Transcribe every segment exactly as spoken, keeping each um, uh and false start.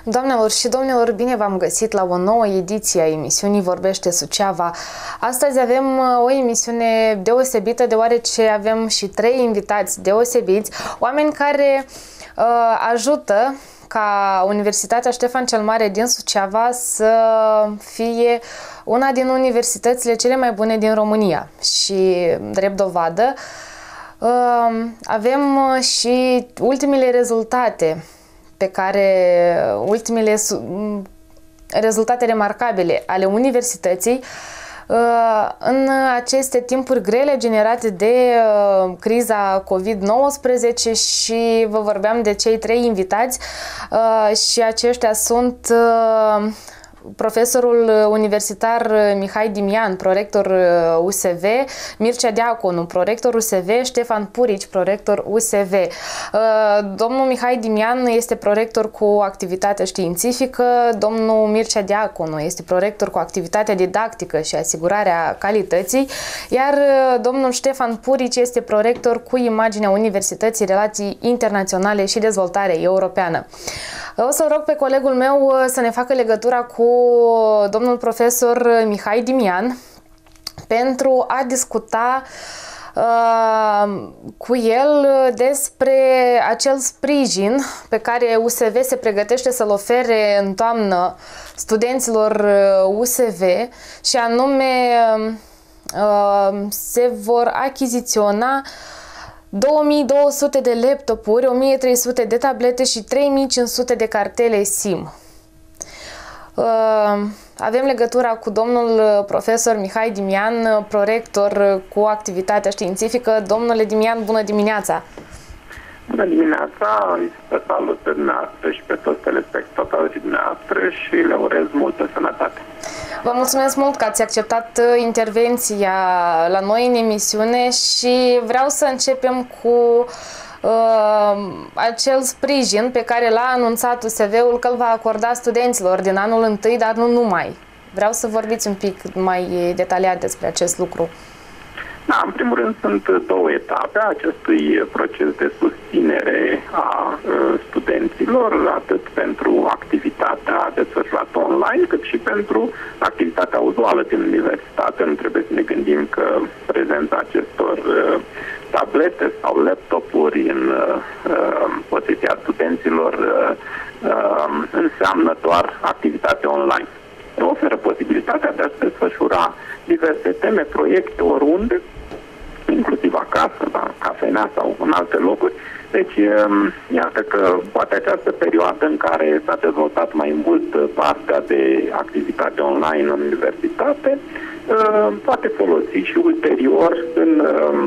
Doamnelor și domnilor, bine v-am găsit la o nouă ediție a emisiunii Vorbește Suceava. Astăzi avem o emisiune deosebită, deoarece avem și trei invitați deosebiți, oameni care uh, ajută ca Universitatea Ștefan cel Mare din Suceava să fie una din universitățile cele mai bune din România. Și, drept dovadă, uh, avem și ultimele rezultate pe care ultimele rezultate remarcabile ale universității în aceste timpuri grele generate de criza COVID nouăsprezece și vă vorbeam de cei trei invitați și aceștia sunt profesorul universitar Mihai Dimian, prorector U S V, Mircea Diaconu, prorector U S V, Ștefan Purici, prorector U S V. Domnul Mihai Dimian este prorector cu activitate științifică, domnul Mircea Diaconu este prorector cu activitatea didactică și asigurarea calității, iar domnul Ștefan Purici este prorector cu imaginea Universității, Relații Internaționale și Dezvoltare Europeană. O să rog pe colegul meu să ne facă legătura cu domnul profesor Mihai Dimian pentru a discuta uh, cu el despre acel sprijin pe care U S V se pregătește să-l ofere în toamnă studenților U S V și anume uh, se vor achiziționa două mii două sute de laptopuri, o mie trei sute de tablete și trei mii cinci sute de cartele SIM. Avem legătura cu domnul profesor Mihai Dimian, prorector cu activitatea științifică. Domnule Dimian, bună dimineața! Bună dimineața! Vă salut pe dumneavoastră și pe toți telespectatorii dumneavoastră și le urez multă sănătate! Vă mulțumesc mult că ați acceptat intervenția la noi în emisiune și vreau să începem cu uh, acel sprijin pe care l-a anunțat U S V-ul că îl va acorda studenților din anul întâi, dar nu numai. Vreau să vorbiți un pic mai detaliat despre acest lucru. Da, în primul rând sunt două etape a acestui proces de susținere a uh, studenților, atât pentru activitatea desfășurată online, cât și pentru activitatea uzuală din universitate. Nu trebuie să ne gândim că prezența acestor uh, tablete sau laptopuri în uh, posesia studenților uh, uh, înseamnă doar activitate online. Oferă posibilitatea de a desfășura diverse teme, proiecte, oriunde, inclusiv acasă, la cafenea sau în alte locuri. Deci, iată că poate această perioadă în care s-a dezvoltat mai mult partea de activitate online în universitate, poate folosi și ulterior în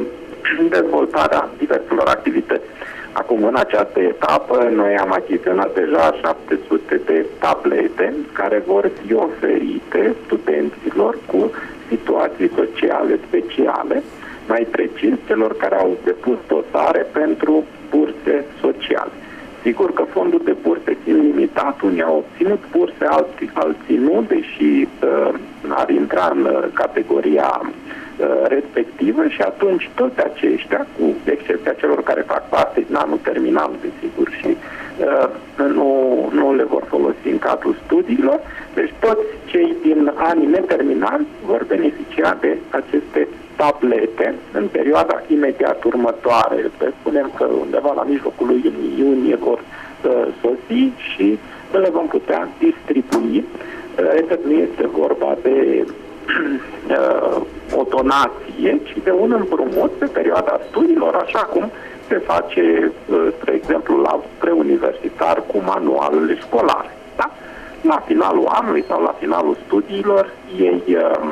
dezvoltarea diverselor activități. Acum, în această etapă, noi am achiziționat deja șapte sute de tablete care vor fi oferite studenților cu situații sociale speciale, mai precis celor care au depus dosare pentru burse sociale. Sigur că fondul de burse fiind limitat, unii au obținut burse, alții, alții nu, deși uh, ar intra în uh, categoria uh, respectivă și atunci toți aceștia, cu excepția celor care fac parte din anul terminal, desigur, și uh, nu, nu le vor folosi în cadrul studiilor, deci toți cei din anii neterminali vor beneficia de aceste tablete în perioada imediat următoare. Spunem că undeva la mijlocul lui iunie vor uh, sosi și le vom putea distribui. Uh, nu este vorba de uh, o donație, ci de un împrumut pe perioada studiilor, așa cum se face, uh, spre exemplu, la preuniversitar cu manualele școlare. Da? La finalul anului sau la finalul studiilor, ei uh,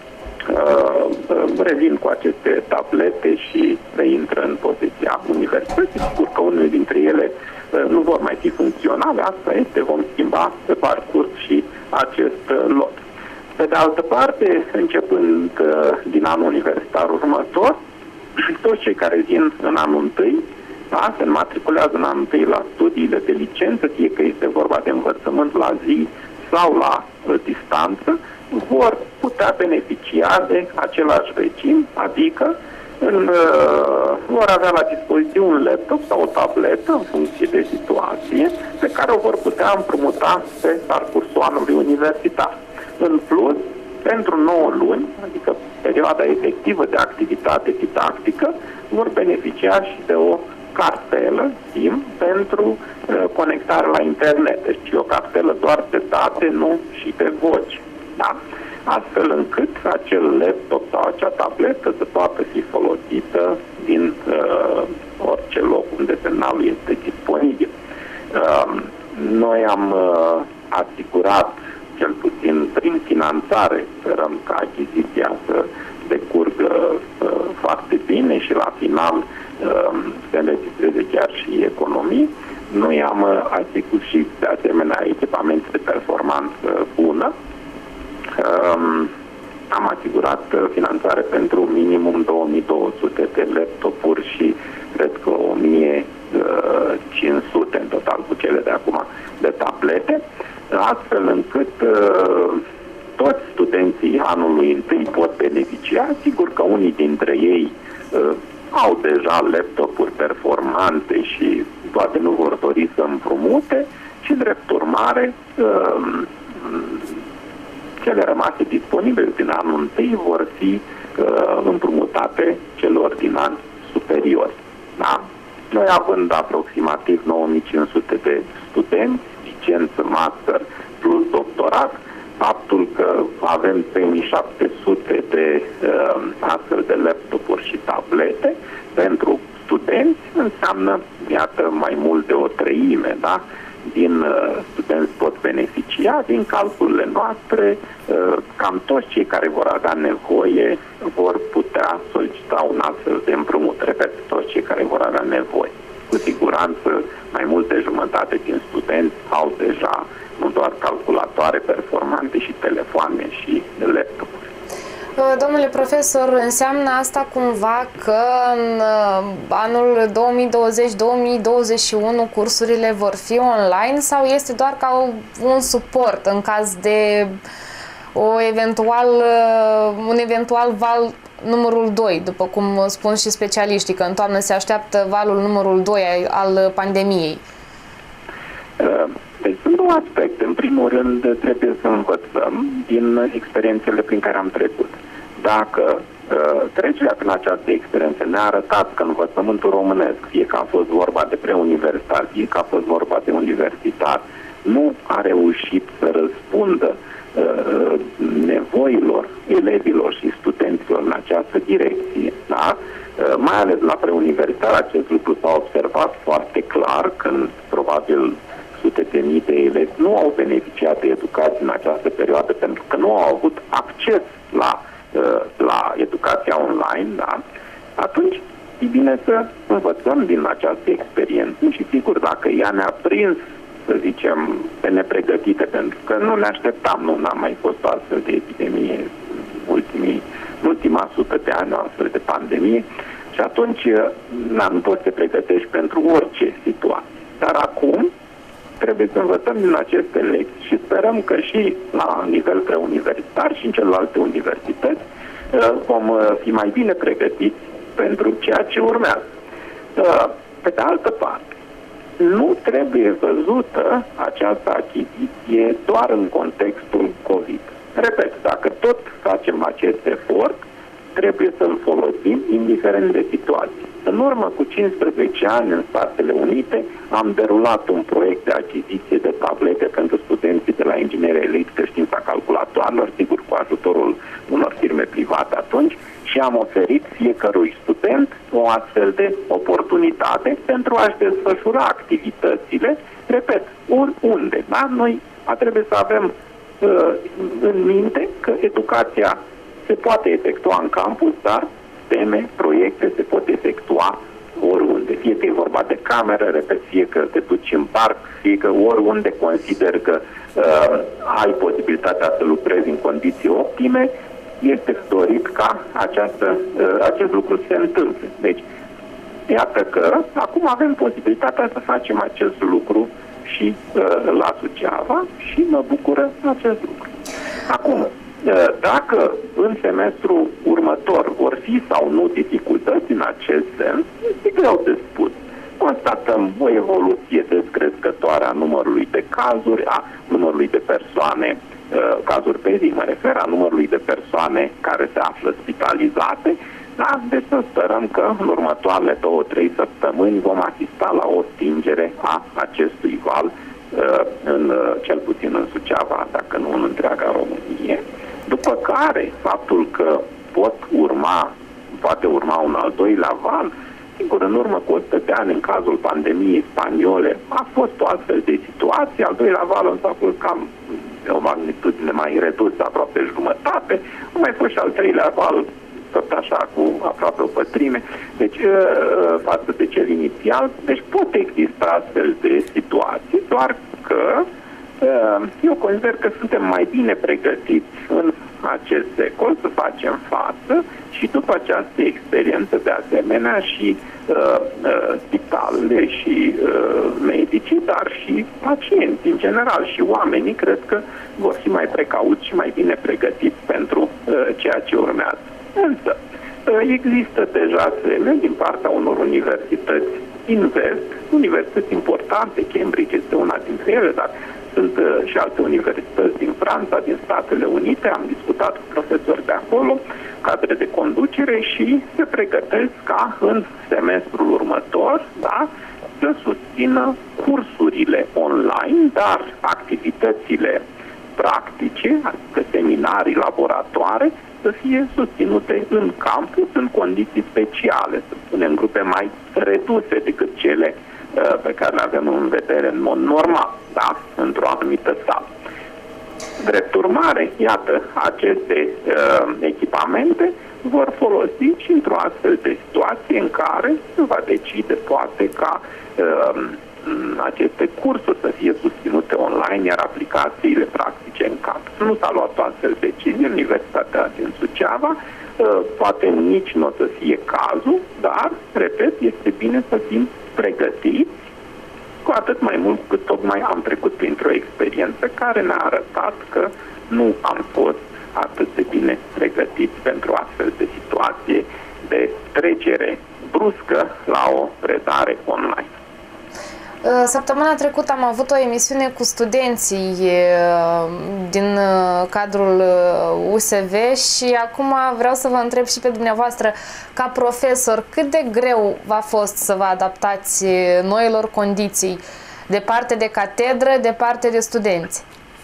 Uh, revin cu aceste tablete și le intră în posesia universității. Sigur că unele dintre ele uh, nu vor mai fi funcționale, asta este, vom schimba pe parcurs și acest uh, lot. Pe de altă parte, începând uh, din anul universitar următor, toți cei care vin în anul întâi, da, se înmatriculează în anul întâi la studiile de licență, fie că este vorba de învățământ la zi sau la uh, distanță, vor putea beneficia de același regim, adică în, uh, vor avea la dispoziție un laptop sau o tabletă în funcție de situație pe care o vor putea împrumuta pe parcursul anului universitar. În plus, pentru nouă luni, adică perioada efectivă de activitate didactică, vor beneficia și de o cartelă SIM pentru uh, conectare la internet. Deci o cartelă doar de date, nu și de voci. Da? Astfel încât acel laptop sau acea tabletă să poată fi folosită din uh, orice loc unde semnalul este disponibil. Uh, noi am uh, asigurat, cel puțin prin finanțare, sperăm ca achiziția să decurgă uh, foarte bine și la final uh, să înregistreze chiar și economii. Noi am uh, asigurat și de asemenea echipamente de performanță bună. Um, am asigurat finanțare pentru minimum două mii două sute de laptopuri și cred că o mie cinci sute în total cu cele de acum de tablete, astfel încât uh, toți studenții anului întâi pot beneficia. Sigur că unii dintre ei uh, au deja laptopuri performante și poate nu vor dori să împrumute și drept urmare uh, cele rămase disponibile din anul întâi vor fi uh, împrumutate celor din an superior. Da? Noi având aproximativ nouă mii cinci sute de studenți, licență, master plus doctorat, faptul că avem trei mii șapte sute de uh, astfel de laptopuri și tablete pentru studenți înseamnă, iată, mai mult de o treime, da? din uh, studenți pot beneficia. Din calculele noastre, uh, cam toți cei care vor avea nevoie vor putea solicita un astfel de împrumut. Repet, toți cei care vor avea nevoie. Cu siguranță, mai mult de jumătate din studenți au deja nu doar calculatoare performante și telefoane și laptopuri. Domnule profesor, înseamnă asta cumva că în anul două mii douăzeci două mii douăzeci și unu cursurile vor fi online sau este doar ca un suport în caz de o eventual, un eventual val numărul doi, după cum spun și specialiștii, că în toamnă se așteaptă valul numărul doi al pandemiei? Deci sunt două aspecte. În primul rând, trebuie să învățăm din experiențele prin care am trecut. Dacă uh, trecerea prin această experiență ne-a arătat că învățământul românesc, fie că a fost vorba de preuniversitar, fie că a fost vorba de universitar, nu a reușit să răspundă uh, nevoilor elevilor și studenților în această direcție, da? uh, mai ales la preuniversitar acest lucru s-a observat foarte clar, când probabil sute de mii de elevi nu au beneficiat de educație în această perioadă pentru că nu au avut acces la, la educația online, da? Atunci e bine să învățăm din această experiență și sigur dacă ea ne-a prins, să zicem, pe nepregătite, pentru că nu ne așteptam, nu n-a mai fost o astfel de epidemie ultimii, în ultima sută de ani, o astfel de pandemie și atunci na, nu poți să te pregătești pentru orice situație. Dar acum trebuie să învățăm din aceste lecții și sperăm că și la nivel preuniversitar și în celelalte universități vom fi mai bine pregătiți pentru ceea ce urmează. Pe de altă parte, nu trebuie văzută această achiziție doar în contextul COVID. Repet, dacă tot facem acest efort, trebuie să-l folosim indiferent de situație. În urmă cu cincisprezece ani în Statele Unite am derulat un proiect de achiziție de tablete pentru studenții de la inginerie electrică, știința calculatoarelor, sigur cu ajutorul unor firme private atunci, și am oferit fiecărui student o astfel de oportunitate pentru a-și desfășura activitățile, repet, oriunde. Da? Noi trebuie să avem uh, în minte că educația se poate efectua în campus, dar teme, proiecte se pot efectua oriunde. Fie că e vorba de cameră, repet, fie că te duci în parc, fie că oriunde consider că uh, ai posibilitatea să lucrezi în condiții optime, este dorit ca această, uh, acest lucru să se întâmple. Deci, iată că acum avem posibilitatea să facem acest lucru și uh, la Suceava și mă bucură acest lucru. Acum, Dacă în semestrul următor vor fi sau nu dificultăți în acest sens, este greu de spus. Constatăm o evoluție descrescătoare a numărului de cazuri, a numărului de persoane, cazuri pe zi, mă refer, a numărului de persoane care se află spitalizate, da? Deci să sperăm că în următoarele două, trei săptămâni vom asista la o stingere a acestui val, în, cel puțin în Suceava, dacă nu în întreaga Românie. După care, faptul că pot urma, poate urma un al doilea val, sigur, în urmă cu o sută de ani, în cazul pandemiei spaniole, a fost o astfel de situație. Al doilea val a fost cam de o magnitudine mai redusă, aproape jumătate. A mai fost și al treilea val, tot așa, cu aproape o pătrime, deci față de cel inițial. Deci pot exista astfel de situații, doar că eu consider că suntem mai bine pregătiți în acest secol să facem față și după această experiență de asemenea și uh, uh, spitalele și uh, medicii, dar și pacienții în general și oamenii cred că vor fi mai precauți și mai bine pregătiți pentru uh, ceea ce urmează. Însă uh, există deja semne din partea unor universități din vest, universități importante, Cambridge este una dintre ele, dar sunt uh, și alte universități din Franța, din Statele Unite, am discutat cu profesori de acolo, cadre de conducere și se pregătesc ca în semestrul următor, da, să susțină cursurile online, dar activitățile practice, adică seminarii, laboratoare, să fie susținute în campus, în condiții speciale, să spunem, grupe mai reduse decât cele pe care le avem în vedere în mod normal, da? Într-o anumită sală. Drept urmare, iată, aceste uh, echipamente vor folosi și într-o astfel de situație în care se va decide poate ca uh, aceste cursuri să fie susținute online, iar aplicațiile practice în campus. Nu s-a luat o astfel de decizie în Universitatea din Suceava, uh, poate nici nu o să fie cazul, dar, repet, este bine să fim pregătiți, cu atât mai mult cât tocmai am trecut printr-o experiență care ne-a arătat că nu am fost atât de bine pregătiți pentru astfel de situație de trecere bruscă la o predare online. Săptămâna trecută am avut o emisiune cu studenții din cadrul U S V și acum vreau să vă întreb și pe dumneavoastră, ca profesor, cât de greu v-a fost să vă adaptați noilor condiții de parte de catedră, de parte de studenți?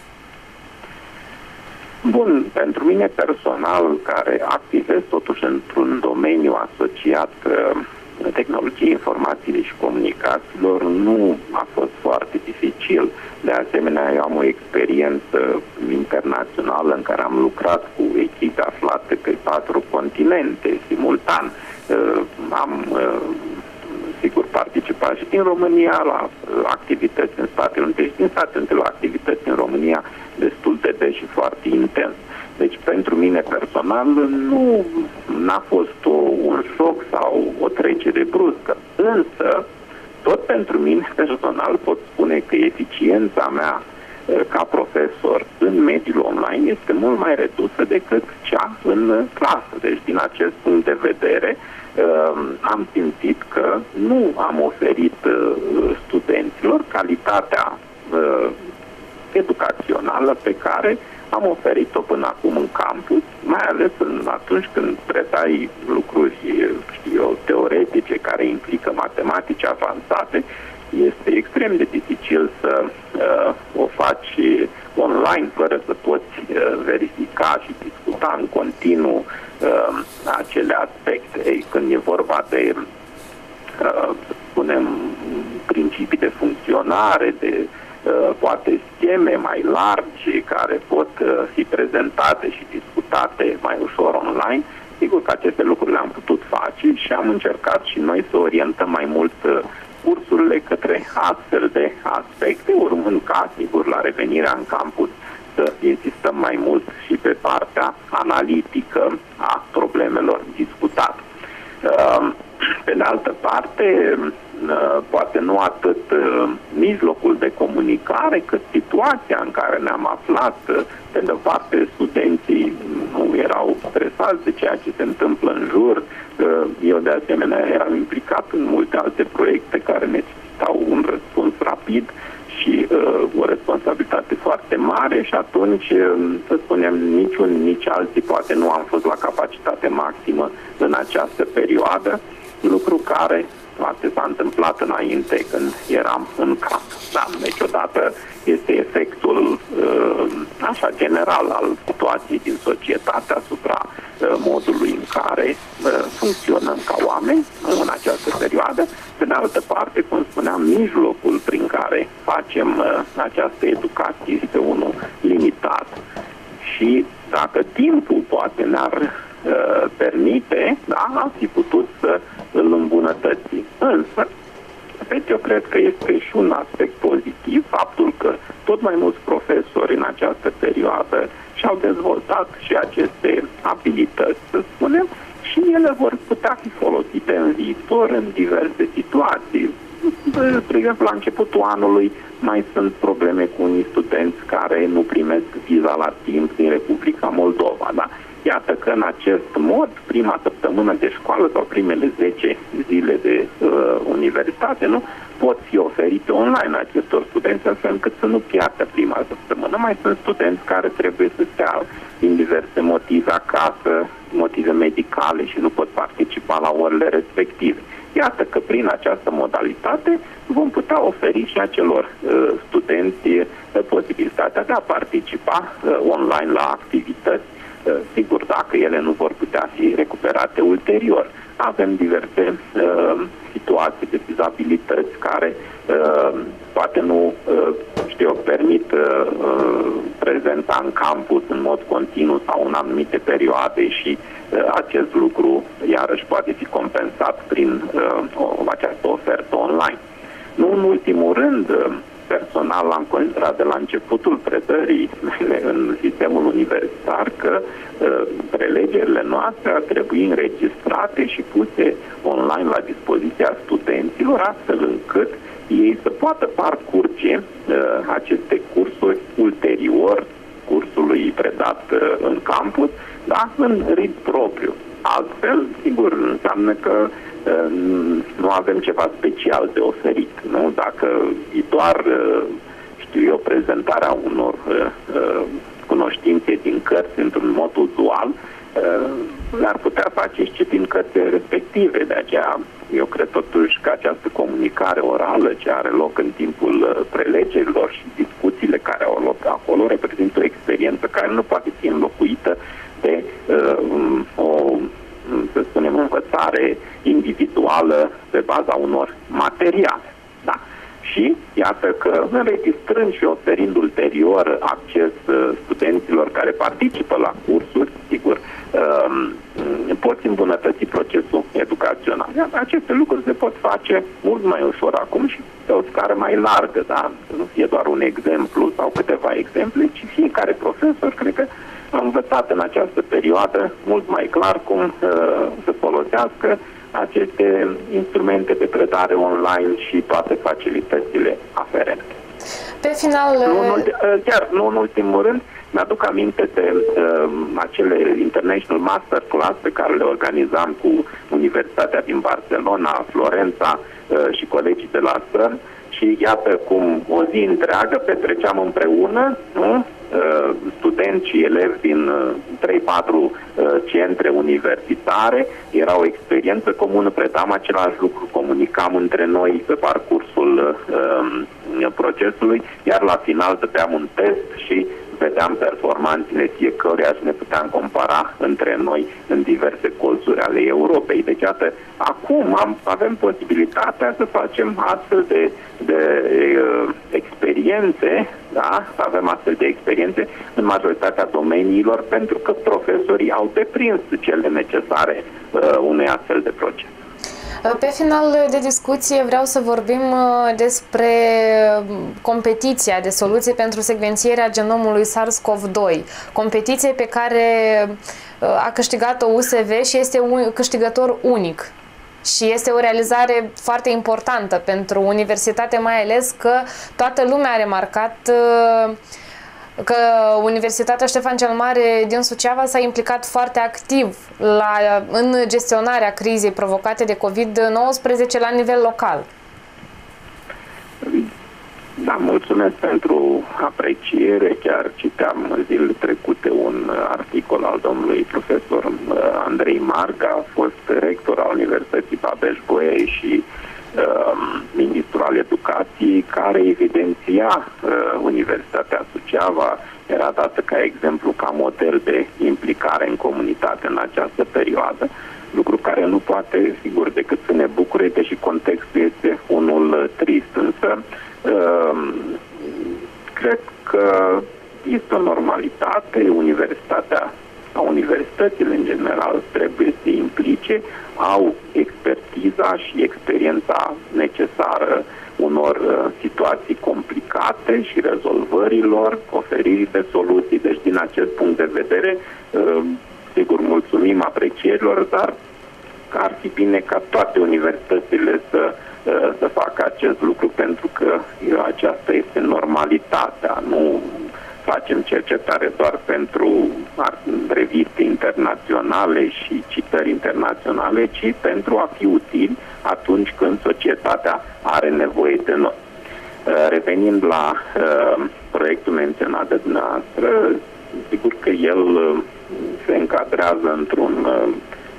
Bun, pentru mine personal, care activez totuși într-un domeniu asociat tehnologiei informației și comunicațiilor, nu a fost foarte dificil. De asemenea, eu am o experiență internațională în care am lucrat cu echipe aflate pe patru continente simultan. Am, sigur, participat și din România la activități în Statele Unite și din Statele Unite la activități în România destul de des și foarte intens. Deci, pentru mine personal, nu n-a fost o, un șoc sau o trecere bruscă. Însă, tot pentru mine personal pot spune că eficiența mea ca profesor în mediul online este mult mai redusă decât cea în clasă. Deci, din acest punct de vedere, am simțit că nu am oferit studenților calitatea educațională pe care am oferit-o până acum în campus, mai ales în, atunci când predai lucruri, știu eu, teoretice care implică matematici avansate, este extrem de dificil să uh, o faci online fără să poți uh, verifica și discuta în continuu uh, acele aspecte. Ei, când e vorba de, uh, să spunem, principii de funcționare, de poate scheme mai largi care pot fi prezentate și discutate mai ușor online, sigur că aceste lucruri le-am putut face și am încercat și noi să orientăm mai mult cursurile către astfel de aspecte, urmând ca, sigur, la revenirea în campus să insistăm mai mult și pe partea analitică a problemelor discutate. Pe de altă parte, poate nu atât mijlocul de comunicare, cât situația în care ne-am aflat. Pe de-o parte, studenții nu erau stresați de ceea ce se întâmplă în jur. Eu, de asemenea, eram implicat în multe alte proiecte care necesitau un răspuns rapid și uh, o responsabilitate foarte mare și atunci, să spunem, niciun, nici alții poate nu am fost la capacitate maximă în această perioadă, lucru care poate s-a întâmplat înainte când eram în camp. Da, deci odată este efectul uh, așa general al situației din societate asupra uh, modului în care uh, funcționăm ca oameni în această perioadă. Pe de altă parte, cum spuneam, mijlocul prin care facem uh, această educație este unul limitat și dacă timpul poate ne-ar uh, permite, da, am fi putut să îl îmbunătățim. Însă, deci eu cred că este și un aspect pozitiv faptul că tot mai mulți profesori în această perioadă și-au dezvoltat și aceste abilități, să spunem, și ele vor putea fi folosite în viitor în diverse situații. De exemplu, la începutul anului mai sunt probleme cu unii studenți care nu primesc viza la timp din Republica Moldova, da? Iată că în acest mod, prima săptămână de școală sau primele zece zile de uh, universitate, nu, pot fi oferite online acestor studenți, astfel încât să nu piardă prima săptămână. Mai sunt studenți care trebuie să stea din diverse motive acasă, motive medicale și nu pot participa la orele respective. Iată că prin această modalitate vom putea oferi și acelor uh, studenți uh, posibilitatea de a participa uh, online la activități, uh, sigur dacă ele nu vor putea fi recuperate ulterior. Avem diverse uh, situații de dizabilități care uh, poate nu, uh, știu eu, permit uh, prezența în campus în mod continuu sau în anumite perioade și uh, acest lucru iarăși poate fi compensat prin uh, o, această ofertă online. Nu în ultimul rând, uh, personal am considerat de la începutul predării în sistemul universitar că uh, prelegerile noastre ar trebui înregistrate și puse online la dispoziția studenților, astfel încât ei să poată parcurge uh, aceste cursuri ulterior cursului predat uh, în campus, da, în ritm propriu. Altfel, sigur, înseamnă că uh, nu avem ceva special de oferit. Nu? Dacă e doar, uh, știu eu, prezentarea unor uh, cunoștințe din cărți într-un mod uzual, uh, le-ar putea face și din cărțile respective. De aceea, eu cred totuși că această comunicare orală ce are loc în timpul prelegerilor și discuțiile care au loc acolo reprezintă o experiență care nu poate fi înlocuită de uh, o, să spunem, învățare individuală pe baza unor materiale. Da? Și iată că înregistrând și oferind ulterior acces uh, studenților care participă la cursuri, sigur, uh, poți îmbunătăți procesul educațional. Aceste lucruri se pot face mult mai ușor acum și pe o scară mai largă, da? Să nu fie doar un exemplu sau câteva exemple, ci fiecare profesor, cred că, a învățat în această perioadă mult mai clar cum uh, să folosească aceste instrumente de predare online și toate facilitățile aferente. Pe final... Nu, chiar nu în ultimul rând, mi-aduc aminte de uh, acele International Masterclass pe care le organizam cu Universitatea din Barcelona, Florența uh, și colegii de la CERN și iată cum o zi întreagă petreceam împreună, nu? Uh, studenți și elevi din uh, trei patru uh, centre universitare. Era o experiență comună, predam același lucru, comunicam între noi pe parcursul uh, procesului, iar la final dădeam un test și vedeam performanțele fiecăruia și ne puteam compara între noi în diverse colțuri ale Europei. Deci, iată, acum am, avem posibilitatea să facem astfel de, de uh, experiențe, da? Avem astfel de experiențe în majoritatea domeniilor, pentru că profesorii au deprins cele necesare uh, unei astfel de proces. Pe final de discuție vreau să vorbim despre competiția de soluții pentru secvențierea genomului SARS-CoV doi, competiție pe care a câștigat-o U S V și este un câștigător unic. și este o realizare foarte importantă pentru universitate, mai ales că toată lumea a remarcat că Universitatea Ștefan cel Mare din Suceava s-a implicat foarte activ la, în gestionarea crizei provocate de COVID nouăsprezece la nivel local. Da, mulțumesc pentru apreciere. Chiar citeam zilele trecute un articol al domnului profesor Andrei Marga, fost rector al Universității Babeș-Bolyai și uh, ministrul al educației, care evidenția uh, Universitatea Suceava, era dată ca exemplu, ca model de implicare în comunitate în această perioadă, lucru care nu poate, sigur, decât să ne bucure, deși contextul este unul trist, însă cred că este o normalitate. Universitatea sau universitățile în general trebuie să se implice, au expertiza și experiența necesară unor uh, situații complicate și rezolvărilor, oferirii de soluții. Deci din acest punct de vedere, uh, sigur, mulțumim aprecierilor, dar ar fi bine ca toate universitățile să să facă acest lucru, pentru că aceasta este normalitatea. Nu facem cercetare doar pentru reviste internaționale și citări internaționale, ci pentru a fi utili atunci când societatea are nevoie de noi. Revenind la uh, proiectul menționat de dumneavoastră, sigur că el uh, se încadrează într-un uh,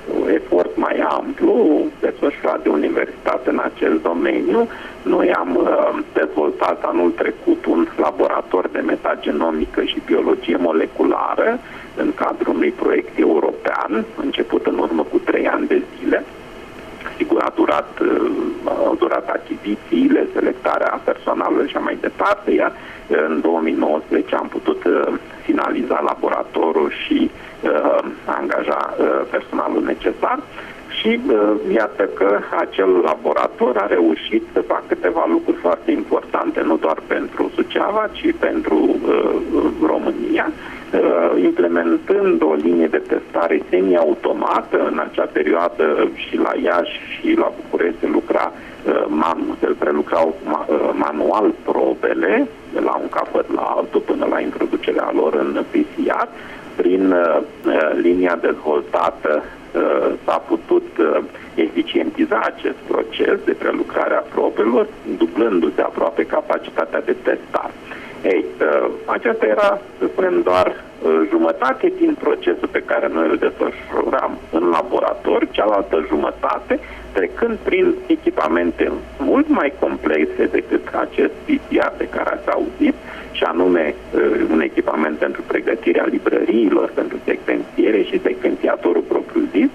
efort mai amplu desfășurat de universitate în acest domeniu. Noi am uh, dezvoltat anul trecut un laborator de metagenomică și biologie moleculară în cadrul unui proiect european, început în urmă cu trei ani de zile. Sigur, a durat, uh, au durat achizițiile, selectarea personalului și așa mai departe, iar în două mii nouăsprezece am putut uh, finaliza laboratorul și uh, angaja uh, personalul necesar și uh, iată că acel laborator a reușit să facă câteva lucruri foarte importante, nu doar pentru Suceava, ci pentru uh, România, uh, implementând o linie de testare semi-automată. În acea perioadă și la Iași și la București se lucra uh, man, se prelucrau ma, uh, manual probele de la un capăt la altul până la introducerea lor în P C R. Prin uh, linia dezvoltată uh, s-a putut uh, eficientiza acest proces de prelucrare a probelor, dublându-se aproape capacitatea de testare. Ei, uh, aceasta era, să spunem, doar uh, jumătate din procesul pe care noi îl desfășuram în laborator, cealaltă jumătate trecând prin echipamente mult mai complexe decât acest P C R de care ați auzit, și anume un echipament pentru pregătirea librăriilor, pentru secvențiere și secvențiatorul propriu-zis.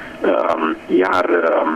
Iar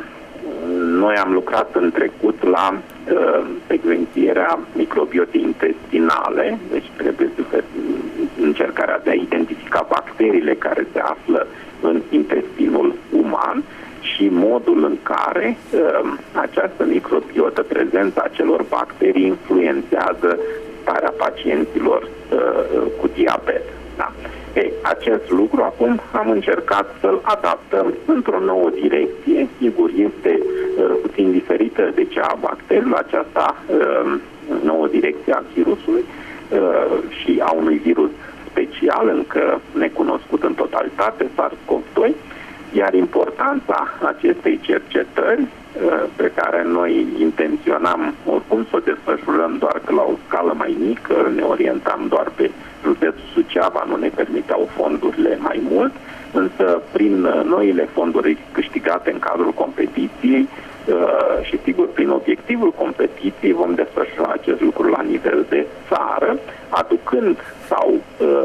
noi am lucrat în trecut la secvențierea microbiotei intestinale, deci trebuie să încercarea de a identifica bacteriile care se află în intestinul uman și modul în care uh, această microbiotă, prezența acelor bacterii, influențează starea pacienților uh, cu diabet. Da. Ei, acest lucru acum am încercat să-l adaptăm într-o nouă direcție. Sigur, este uh, puțin diferită de cea a bacteriilor, aceasta uh, nouă direcție a virusului uh, și a unui virus special, încă necunoscut în totalitate, SARS-CoV doi, iar importanța acestei cercetări pe care noi intenționam oricum să o desfășurăm, doar că la o scală mai mică, ne orientam doar pe județul Suceava, nu ne permiteau fondurile mai mult, însă prin noile fonduri câștigate în cadrul competiției și sigur prin obiectivul competiției vom desfășura acest lucru la nivel de țară, aducând sau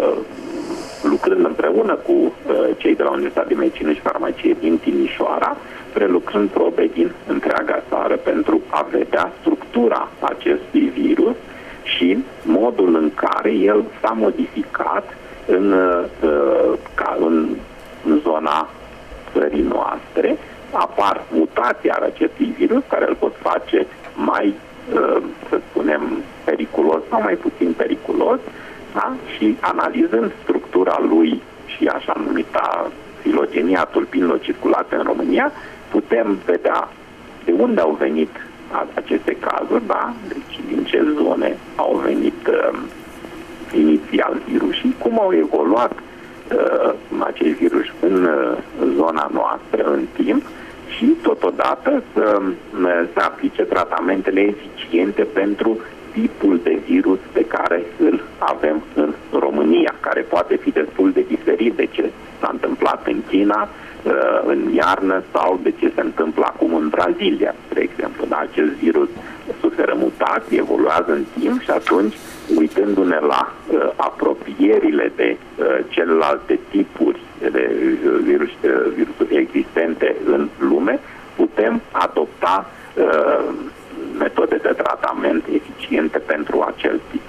lucrând împreună cu uh, cei de la Universitatea de Medicină și Farmacie din Timișoara, prelucrând probe din întreaga țară pentru a vedea structura acestui virus și modul în care el s-a modificat în, uh, ca în, în zona țării noastre. Apar mutații ale acestui virus care îl pot face mai, uh, să spunem, periculos sau mai puțin periculos. Da? Și analizând structura lui și așa numita filogenia tulpinilor circulate în România, putem vedea de unde au venit aceste cazuri, da? Deci din ce zone au venit uh, inițial virusii, cum au evoluat uh, acei virus în uh, zona noastră în timp și totodată să uh, se aplice tratamentele eficiente pentru tipul de virus pe care îl avem în România, care poate fi destul de diferit de ce s-a întâmplat în China în iarnă sau de ce se întâmplă acum în Brazilia, spre exemplu. Da? Acest virus suferă mutații, evoluează în timp și atunci, uitându-ne la uh, apropierile de uh, celelalte tipuri de virus, uh, virusuri existente în lume, putem adopta uh, metode de tratament eficiente pentru acel tip.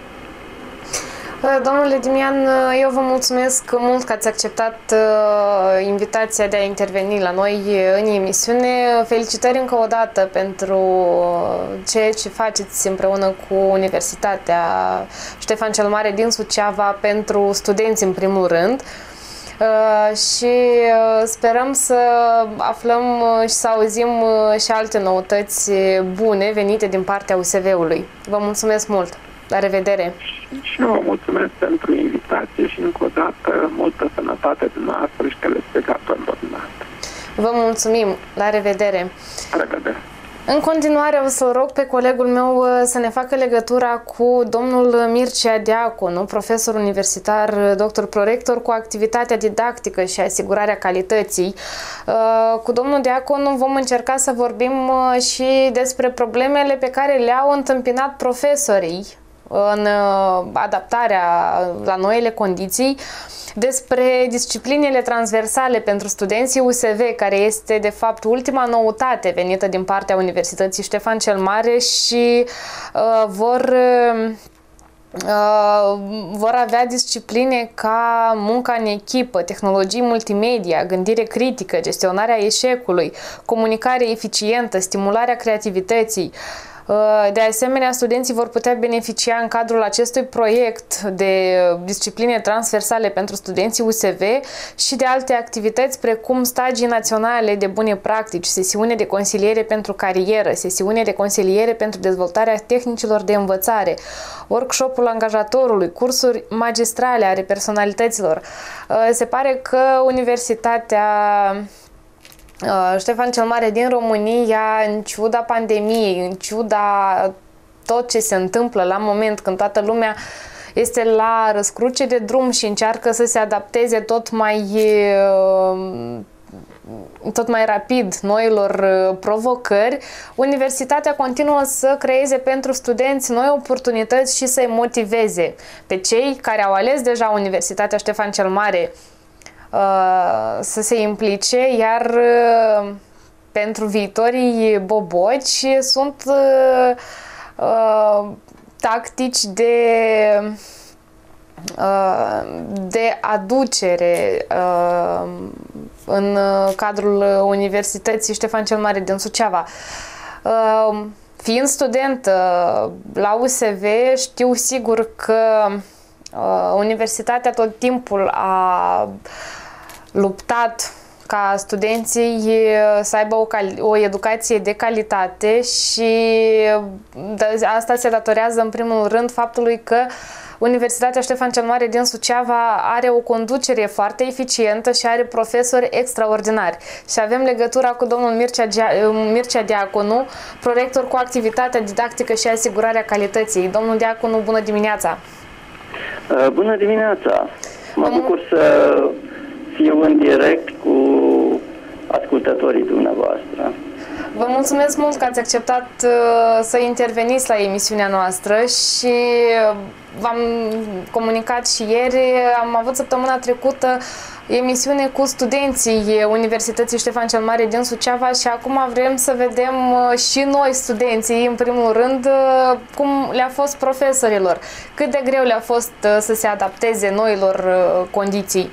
Domnule Dimian, eu vă mulțumesc mult că ați acceptat uh, invitația de a interveni la noi în emisiune. Felicitări încă o dată pentru ceea ce faceți împreună cu Universitatea Ștefan cel Mare din Suceava pentru studenți în primul rând. Uh, și uh, sperăm să aflăm uh, și să auzim uh, și alte noutăți bune venite din partea U S V-ului. Vă mulțumesc mult! La revedere! Și eu vă mulțumesc pentru invitație și încă o dată multă sănătate dumneavoastră și telespectatorilor dumneavoastră. Vă mulțumim! La revedere! La revedere! În continuare o să-l rog pe colegul meu să ne facă legătura cu domnul Mircea Diaconu, profesor universitar, doctor prorector cu activitatea didactică și asigurarea calității. Cu domnul Diaconu vom încerca să vorbim și despre problemele pe care le-au întâmpinat profesorii în adaptarea la noile condiții, despre disciplinele transversale pentru studenții U S V, care este de fapt ultima noutate venită din partea Universității Ștefan cel Mare și uh, vor, uh, vor avea discipline ca munca în echipă, tehnologii multimedia, gândire critică, gestionarea eșecului, comunicare eficientă, stimularea creativității. De asemenea, studenții vor putea beneficia în cadrul acestui proiect de discipline transversale pentru studenții U S V și de alte activități precum stagii naționale de bune practici, sesiune de consiliere pentru carieră, sesiune de consiliere pentru dezvoltarea tehnicilor de învățare, workshop-ul angajatorului, cursuri magistrale ale personalităților. Se pare că Universitatea Ștefan cel Mare din România, în ciuda pandemiei, în ciuda tot ce se întâmplă la moment când toată lumea este la răscruce de drum și încearcă să se adapteze tot mai tot mai rapid noilor provocări, Universitatea continuă să creeze pentru studenți noi oportunități și să-i motiveze pe cei care au ales deja Universitatea Ștefan cel Mare să se implice, iar pentru viitorii boboci sunt uh, tactici de, uh, de aducere uh, în cadrul Universității Ștefan cel Mare din Suceava. Uh, fiind student uh, la U S V, știu sigur că uh, Universitatea tot timpul a luptat ca studenții să aibă o, o educație de calitate și asta se datorează în primul rând faptului că Universitatea Ștefan cel Mare din Suceava are o conducere foarte eficientă și are profesori extraordinari. Și avem legătura cu domnul Mircea, Mircea Diaconu, prorector cu activitatea didactică și asigurarea calității. Domnul Diaconu, bună dimineața! Bună dimineața! Mă bucur să fiu în direct cu ascultătorii dumneavoastră. Vă mulțumesc mult că ați acceptat uh, să interveniți la emisiunea noastră și v-am comunicat și ieri, am avut săptămâna trecută emisiune cu studenții Universității Ștefan cel Mare din Suceava și acum vrem să vedem uh, și noi studenții, în primul rând, uh, cum le-a fost profesorilor, cât de greu le-a fost uh, să se adapteze noilor uh, condiții.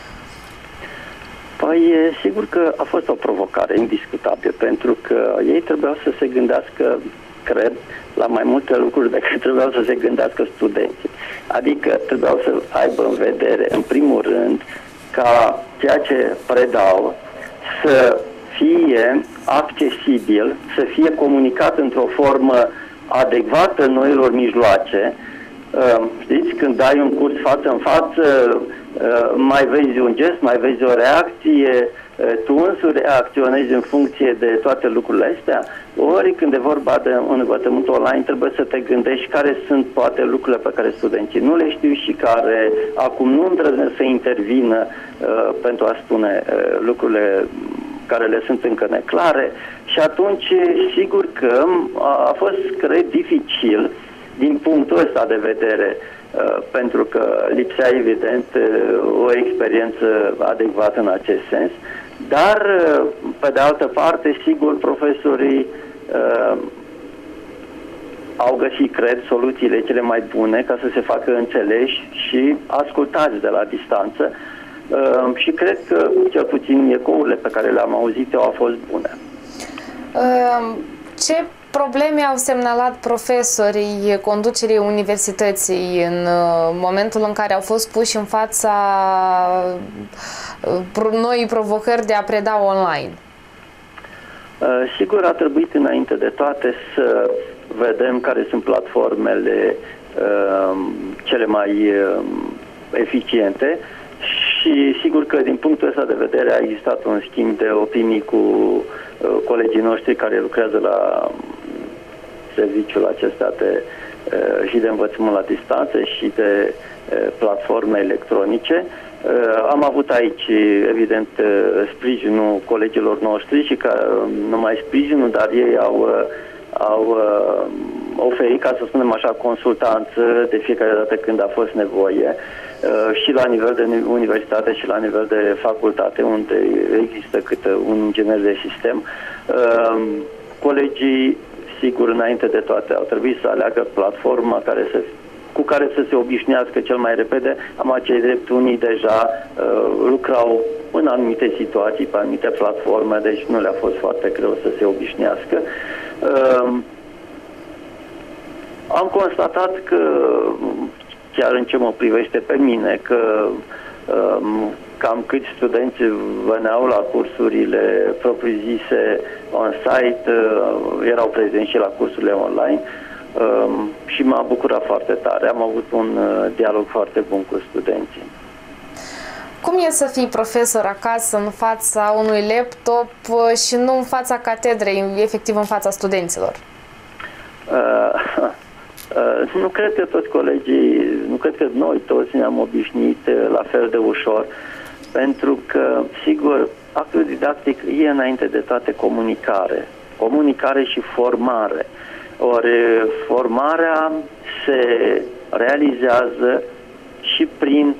Păi, sigur că a fost o provocare indiscutabilă, pentru că ei trebuiau să se gândească, cred, la mai multe lucruri decât trebuiau să se gândească studenții. Adică trebuiau să aibă în vedere, în primul rând, ca ceea ce predau să fie accesibil, să fie comunicat într-o formă adecvată noilor mijloace. Știți, când dai un curs față în față, mai vezi un gest, mai vezi o reacție, tu însuși reacționezi în funcție de toate lucrurile astea. Ori când e vorba de un învățământ online, trebuie să te gândești care sunt poate lucrurile pe care studenții nu le știu și care acum nu îndrăznesc să intervină uh, pentru a spune uh, lucrurile care le sunt încă neclare. Și atunci, sigur că a fost, cred, dificil din punctul ăsta de vedere, uh, pentru că lipsea evident uh, o experiență adecvată în acest sens. Dar, pe de altă parte, sigur, profesorii uh, au găsit, cred, soluțiile cele mai bune ca să se facă înțeleși și ascultați de la distanță uh, și cred că, cel puțin, ecourile pe care le-am auzit eu au fost bune. Uh, ce probleme au semnalat profesorii conducerii universității în momentul în care au fost puși în fața noii provocări de a preda online? Sigur, a trebuit înainte de toate să vedem care sunt platformele cele mai eficiente și sigur că din punctul ăsta de vedere a existat un schimb de opinii cu colegii noștri care lucrează la serviciul acesta de, și de învățământ la distanță și de platforme electronice. Am avut aici, evident, sprijinul colegilor noștri și ca, numai sprijinul, dar ei au, au oferit, ca să spunem așa, consultanță de fiecare dată când a fost nevoie și la nivel de universitate și la nivel de facultate, unde există câte un inginer de sistem. Colegii, sigur, înainte de toate, au trebuit să aleagă platforma care să, cu care să se obișnuiască cel mai repede. Am acei drept, unii deja uh, lucrau în anumite situații, pe anumite platforme, deci nu le-a fost foarte greu să se obișnuiască. Uh, am constatat că, chiar în ce mă privește pe mine, că uh, cam câți studenți veneau la cursurile propriu-zise on-site, erau prezenți și la cursurile online și m-a bucurat foarte tare. Am avut un dialog foarte bun cu studenții. Cum e să fii profesor acasă în fața unui laptop și nu în fața catedrei, efectiv în fața studenților? Uh, uh, nu cred că toți colegii, nu cred că noi toți ne-am obișnuit la fel de ușor, pentru că, sigur, actul didactic e înainte de toate comunicare. Comunicare și formare. Ori formarea se realizează și prin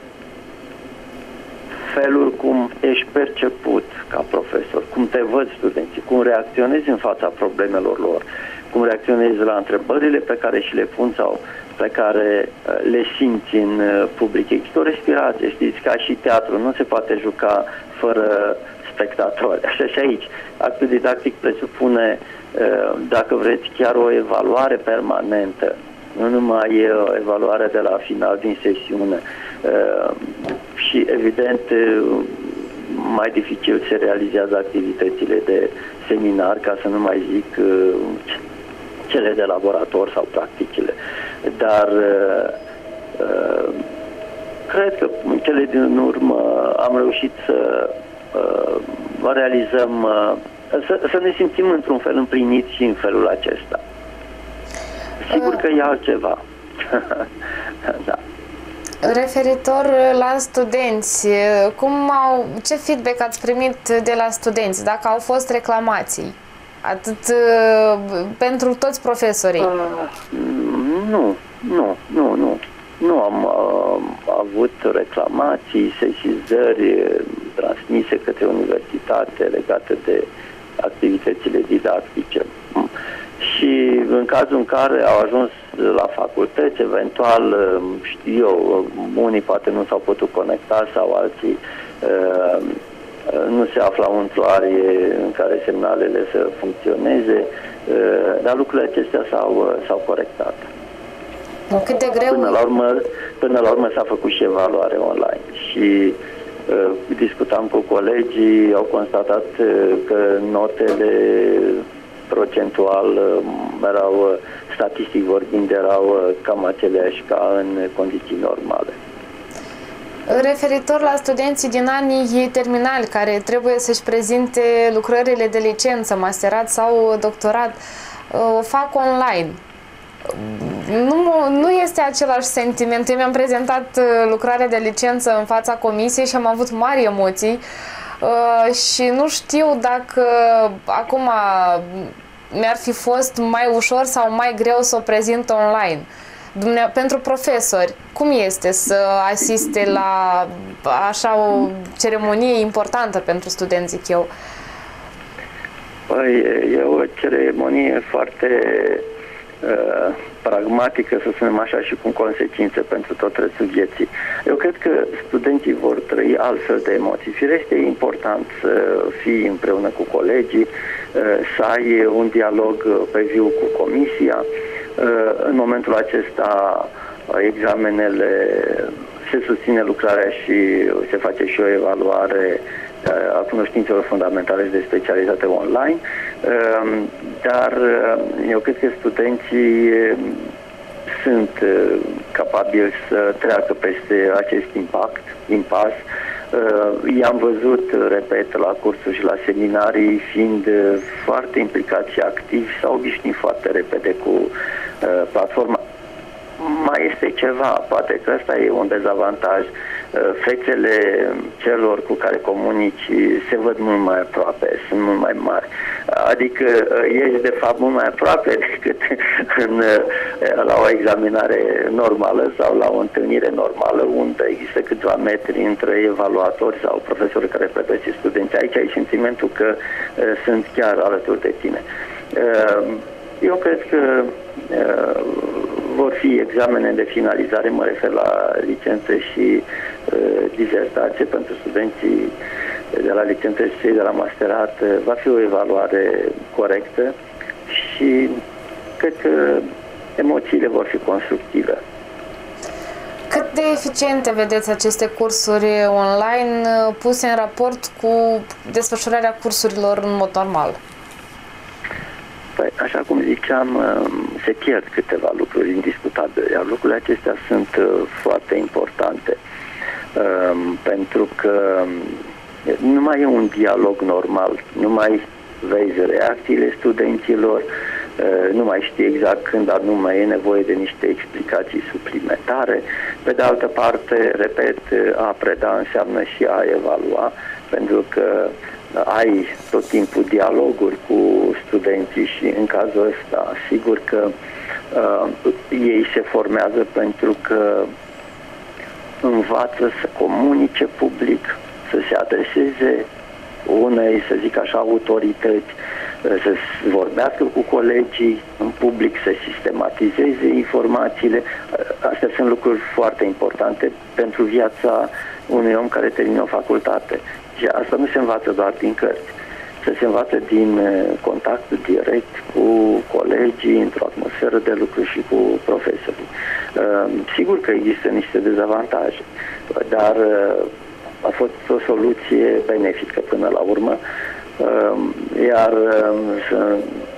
felul cum ești perceput ca profesor, cum te văd studenții, cum reacționezi în fața problemelor lor, cum reacționezi la întrebările pe care și le pun sau pe care le simți în public. Există o respirație, știți, ca și teatru, nu se poate juca fără spectatori. Așa și aici. Actul didactic presupune, dacă vreți, chiar o evaluare permanentă, nu numai o evaluare de la final din sesiune. Și, evident, mai dificil se realizează activitățile de seminar, ca să nu mai zic cele de laborator sau practicile. Dar uh, cred că în cele din urmă am reușit să uh, realizăm, uh, să, să ne simțim într-un fel împliniți și în felul acesta. Sigur că e altceva. Da. Referitor la studenți, cum au, ce feedback ați primit de la studenți? Dacă au fost reclamații? Atât uh, pentru toți profesorii? Uh, nu, nu, nu, nu. Nu am uh, avut reclamații, sesizări transmise către universitate legate de activitățile didactice. Și în cazul în care au ajuns la facultăți, eventual, știu eu, unii poate nu s-au putut conecta sau alții uh, nu se aflau într-o arie în care semnalele să funcționeze, dar lucrurile acestea s-au, s-au corectat. Cât de greu... Până la urmă, până la urmă s-a făcut și evaluare online și discutam cu colegii, au constatat că notele procentual erau, statistic vorbind, erau cam aceleași ca în condiții normale. Referitor la studenții din anii terminali care trebuie să-și prezinte lucrările de licență, masterat sau doctorat, o fac online. Nu, nu este același sentiment. Eu mi-am prezentat lucrarea de licență în fața comisiei și am avut mari emoții uh, și nu știu dacă acum mi-ar fi fost mai ușor sau mai greu să o prezint online. Dumne- pentru profesori, cum este să asiste la așa o ceremonie importantă pentru studenții eu? Păi, e o ceremonie foarte uh, pragmatică, să spunem așa, și cu consecințe pentru tot restul vieții. Eu cred că studenții vor trăi altfel de emoții. Firește, e important să fii împreună cu colegii, uh, să ai un dialog pe viu cu comisia. În momentul acesta, examenele, se susține lucrarea și se face și o evaluare a cunoștințelor fundamentale și de specialitate online, dar eu cred că studenții sunt capabili să treacă peste acest impact, impas. I-am văzut, repet, la cursuri și la seminarii, fiind foarte implicați și activi, s-au obișnuit foarte repede cu uh, platforma. Mai este ceva, poate că ăsta e un dezavantaj. Uh, fețele celor cu care comunici se văd mult mai aproape, sunt mult mai mari. Adică uh, ești de fapt mult mai aproape decât în, uh, la o examinare normală sau la o întâlnire normală, unde există câțiva metri între evaluatori sau profesori care predă și studenți. Aici ai sentimentul că uh, sunt chiar alături de tine. Uh, eu cred că uh, vor fi examene de finalizare, mă refer la licențe și uh, dizertație pentru studenții de la licență și cei de la masterat. Uh, va fi o evaluare corectă și cred că emoțiile vor fi constructive. Cât de eficiente vedeți aceste cursuri online puse în raport cu desfășurarea cursurilor în mod normal? Păi, așa cum ziceam, se pierd câteva lucruri indiscutabile, iar lucrurile acestea sunt foarte importante, pentru că nu mai e un dialog normal, nu mai vezi reacțiile studenților, nu mai știi exact când anume e nevoie de niște explicații suplimentare. Pe de altă parte, repet, a preda înseamnă și a evalua, pentru că ai tot timpul dialoguri cu studenții și în cazul ăsta, sigur că uh, ei se formează pentru că învață să comunice public, să se adreseze unei, să zic așa, autorități, să vorbească cu colegii în public, să sistematizeze informațiile. Astea sunt lucruri foarte importante pentru viața unui om care termină o facultate. Și asta nu se învață doar din cărți, se învață din contact direct cu colegii, într-o atmosferă de lucru și cu profesorii. Sigur că există niște dezavantaje, dar a fost o soluție benefică până la urmă, iar să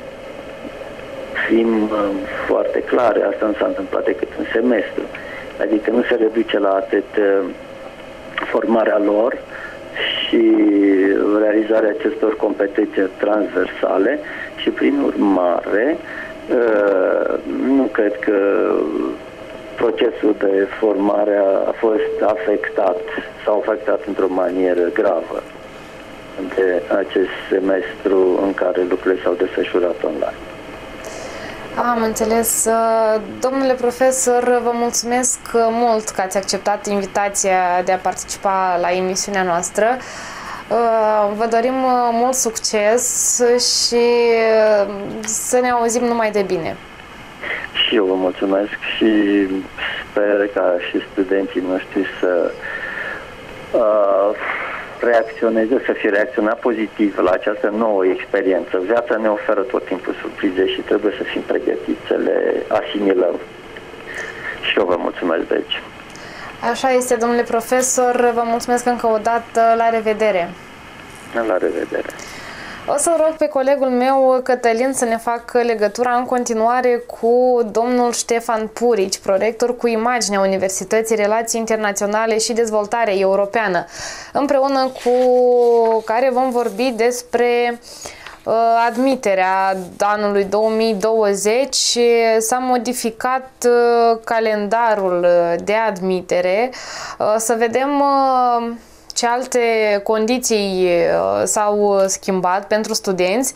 fim foarte clare, asta nu s-a întâmplat decât în semestru, adică nu se reduce la atât formarea lor și realizarea acestor competențe transversale și prin urmare nu cred că procesul de formare a fost afectat sau afectat într-o manieră gravă de acest semestru în care lucrurile s-au desfășurat online. Am înțeles. Domnule profesor, vă mulțumesc mult că ați acceptat invitația de a participa la emisiunea noastră. Vă dorim mult succes și să ne auzim numai de bine. Și eu vă mulțumesc și sper ca și studenții noștri să uh, reacționeze, să fie reacționat pozitiv la această nouă experiență. Viața ne oferă tot timpul surprize și trebuie să fim pregătiți să le asimilăm. Și eu vă mulțumesc, deci. Așa este, domnule profesor, vă mulțumesc încă o dată, la revedere! La revedere! O să rog pe colegul meu, Cătălin, să ne facă legătura în continuare cu domnul Ștefan Purici, prorector cu imaginea Universității Relații Internaționale și Dezvoltare Europeană, împreună cu care vom vorbi despre uh, admiterea anului două mii douăzeci. S-a modificat uh, calendarul de admitere. Uh, să vedem uh, ce alte condiții s-au schimbat pentru studenți.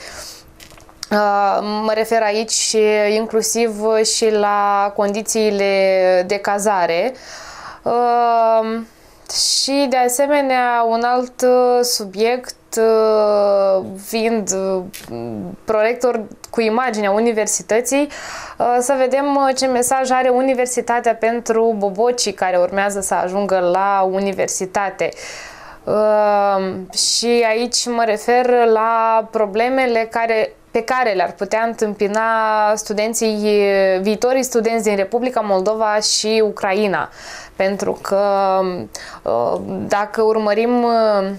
Mă refer aici inclusiv și la condițiile de cazare. Și de asemenea un alt subiect, fiind prorector cu imaginea universității, să vedem ce mesaj are Universitatea pentru bobocii care urmează să ajungă la universitate. Uh, și aici mă refer la problemele care, pe care le-ar putea întâmpina studenții, viitorii studenți din Republica Moldova și Ucraina. Pentru că uh, dacă urmărim uh,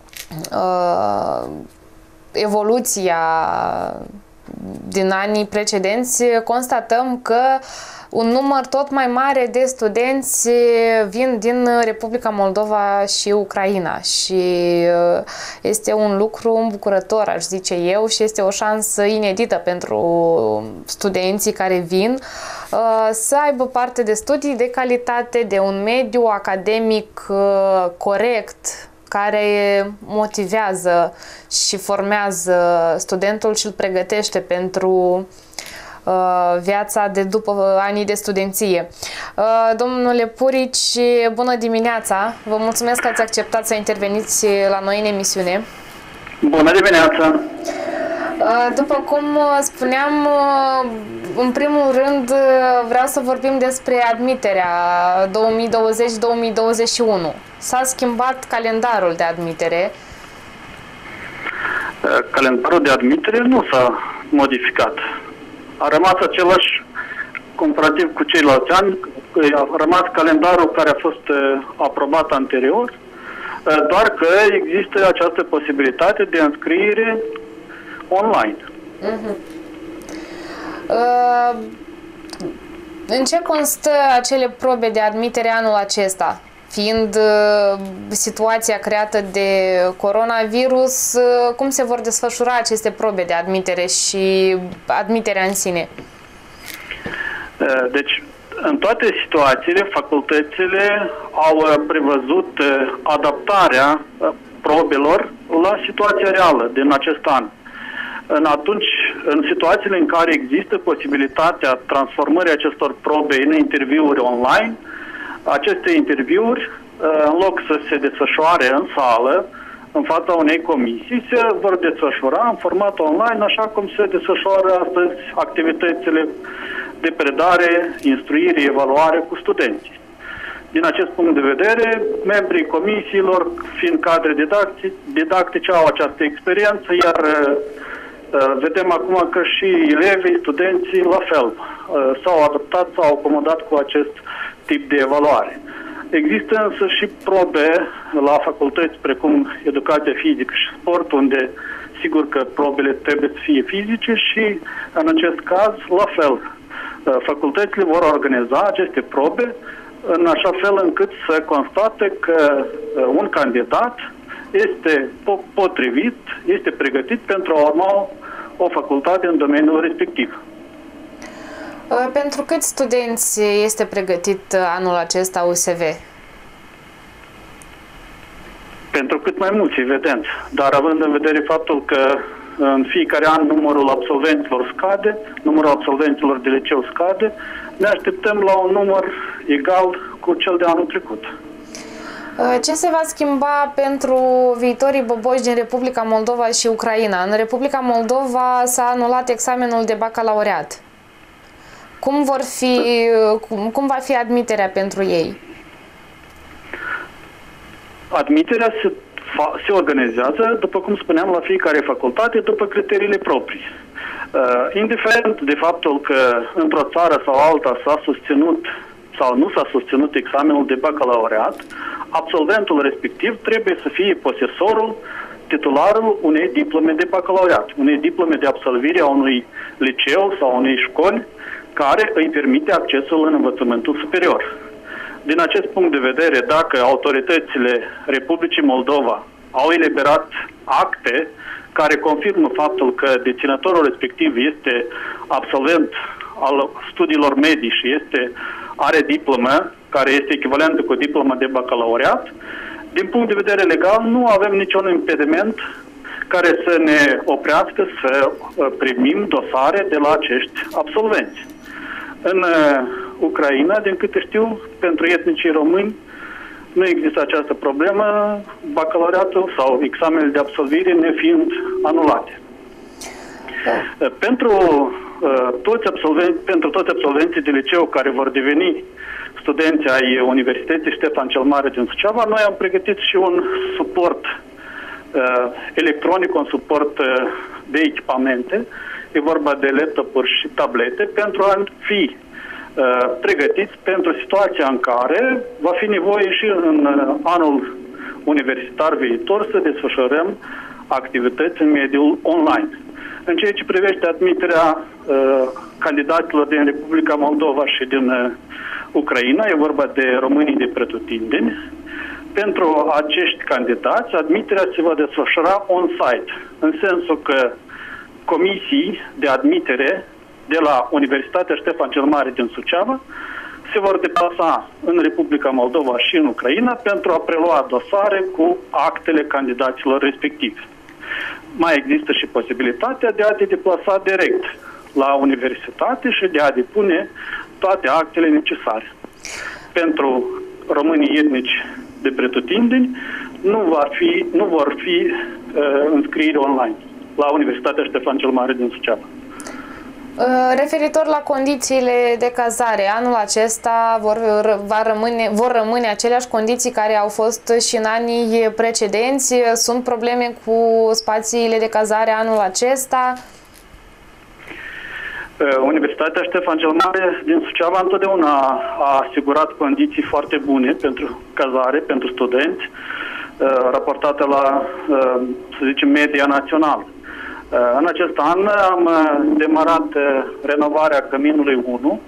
evoluția din anii precedenți, constatăm că un număr tot mai mare de studenți vin din Republica Moldova și Ucraina și este un lucru îmbucurător, aș zice eu, și este o șansă inedită pentru studenții care vin să aibă parte de studii de calitate, de un mediu academic corect, care motivează și formează studentul și îl pregătește pentru viața de după anii de studenție. Domnule Purici, bună dimineața! Vă mulțumesc că ați acceptat să interveniți la noi în emisiune. Bună dimineața! După cum spuneam, în primul rând vreau să vorbim despre admiterea două mii douăzeci două mii douăzeci și unu. S-a schimbat calendarul de admitere. Calendarul de admitere nu s-a modificat. A rămas același comparativ cu ceilalți ani, a rămas calendarul care a fost aprobat anterior, doar că există această posibilitate de înscriere online. Uh-huh. uh, în ce constă acele probe de admitere anul acesta? Fiind uh, situația creată de coronavirus, uh, cum se vor desfășura aceste probe de admitere și admiterea în sine? Uh, deci, în toate situațiile, facultățile au uh, prevăzut uh, adaptarea uh, probelor la situația reală din acest an. În atunci, în situațiile în care există posibilitatea transformării acestor probe în interviuri online, aceste interviuri, în loc să se desfășoare în sală, în fața unei comisii, se vor desfășura în format online, așa cum se desfășoară astăzi activitățile de predare, instruire, evaluare cu studenții. Din acest punct de vedere, membrii comisiilor, fiind cadre didactice, didactice, au această experiență, iar vedem acum că și elevii, studenții, la fel, s-au adaptat, s-au acomodat cu acest tip de evaluare. Există însă și probe la facultăți precum educația fizică și sport, unde sigur că probele trebuie să fie fizice și în acest caz, la fel, facultățile vor organiza aceste probe în așa fel încât să constate că un candidat este potrivit, este pregătit pentru a urma o facultate în domeniul respectiv. Pentru câți studenți este pregătit anul acesta U S V? Pentru cât mai mulți, evident. Dar având în vedere faptul că în fiecare an numărul absolvenților scade, numărul absolvenților de liceu scade, ne așteptăm la un număr egal cu cel de anul trecut. Ce se va schimba pentru viitorii boboși din Republica Moldova și Ucraina? În Republica Moldova s-a anulat examenul de bacalaureat. Cum vor fi, cum, cum va fi admiterea pentru ei? Admiterea se, se organizează, după cum spuneam, la fiecare facultate, după criteriile proprii. Uh, indiferent de faptul că într-o țară sau alta s-a susținut sau nu s-a susținut examenul de bacalaureat, absolventul respectiv trebuie să fie posesorul, titularul unei diplome de bacalaureat, unei diplome de absolvire a unui liceu sau unei școli care îi permite accesul în învățământul superior. Din acest punct de vedere, dacă autoritățile Republicii Moldova au eliberat acte care confirmă faptul că deținătorul respectiv este absolvent al studiilor medii și este, are diplomă care este echivalentă cu diploma de bacalaureat, din punct de vedere legal nu avem niciun impediment care să ne oprească să primim dosare de la acești absolvenți. În Ucraina, din câte știu, pentru etnicii români nu există această problemă, bacalaureatul sau examenele de absolvire nefiind anulate. Da. Pentru, uh, toți absolvenți, pentru toți absolvenții de liceu care vor deveni studenți ai Universității Ștefan cel Mare din Suceava, noi am pregătit și un suport uh, electronic, un suport uh, de echipamente, e vorba de laptopuri și tablete, pentru a fi uh, pregătiți pentru situația în care va fi nevoie și în uh, anul universitar viitor să desfășurăm activități în mediul online. În ceea ce privește admiterea uh, candidaților din Republica Moldova și din uh, Ucraina, e vorba de românii de pretutindeni. Pentru acești candidați, admiterea se va desfășura on-site, în sensul că comisii de admitere de la Universitatea Ștefan cel Mare din Suceava se vor deplasa în Republica Moldova și în Ucraina pentru a prelua dosare cu actele candidaților respectivi. Mai există și posibilitatea de a te deplasa direct la universitate și de a depune toate actele necesare. Pentru românii etnici de pretutindeni nu, va fi, nu vor fi uh, înscrieri online la Universitatea Ștefan cel Mare din Suceava. Referitor la condițiile de cazare, anul acesta vor, va rămâne, vor rămâne aceleași condiții care au fost și în anii precedenți? Sunt probleme cu spațiile de cazare anul acesta? Universitatea Ștefan cel Mare din Suceava întotdeauna a asigurat condiții foarte bune pentru cazare, pentru studenți, raportate la, să zicem, media națională. În acest an am demarat renovarea Căminului unu.